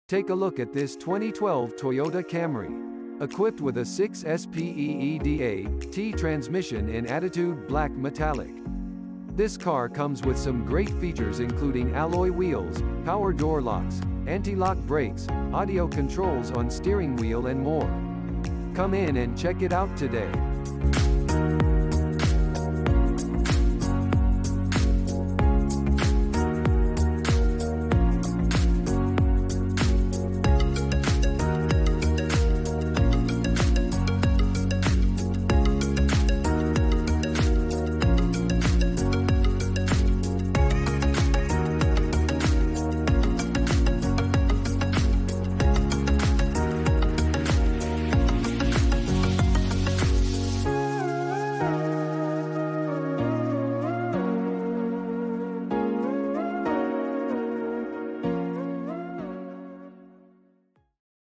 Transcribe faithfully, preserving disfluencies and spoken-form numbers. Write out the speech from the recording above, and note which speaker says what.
Speaker 1: Take a look at this twenty twelve Toyota Camry. Equipped with a six speed T transmission in Attitude Black Metallic. This car comes with some great features including alloy wheels, power door locks, anti-lock brakes, audio controls on steering wheel and more. Come in and check it out today.